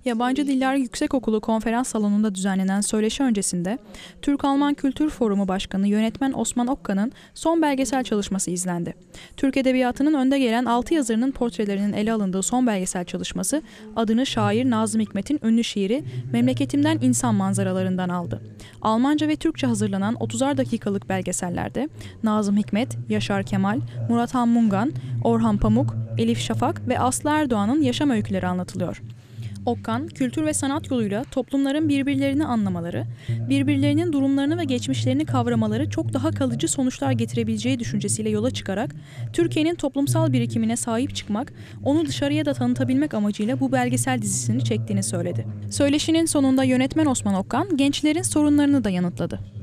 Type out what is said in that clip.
Yabancı Diller Yüksekokulu konferans salonunda düzenlenen söyleşi öncesinde Türk-Alman Kültür Forumu Başkanı Yönetmen Osman Okkan'ın son belgesel çalışması izlendi. Türk Edebiyatı'nın önde gelen 6 yazarının portrelerinin ele alındığı son belgesel çalışması adını şair Nazım Hikmet'in ünlü şiiri Memleketimden İnsan Manzaralarından aldı. Almanca ve Türkçe hazırlanan 30'ar dakikalık belgesellerde Nazım Hikmet, Yaşar Kemal, Murat Han Mungan, Orhan Pamuk, Elif Şafak ve Aslı Erdoğan'ın yaşam öyküleri anlatılıyor. Okkan, kültür ve sanat yoluyla toplumların birbirlerini anlamaları, birbirlerinin durumlarını ve geçmişlerini kavramaları çok daha kalıcı sonuçlar getirebileceği düşüncesiyle yola çıkarak, Türkiye'nin toplumsal birikimine sahip çıkmak, onu dışarıya da tanıtabilmek amacıyla bu belgesel dizisini çektiğini söyledi. Söyleşinin sonunda yönetmen Osman Okkan, gençlerin sorunlarını da yanıtladı.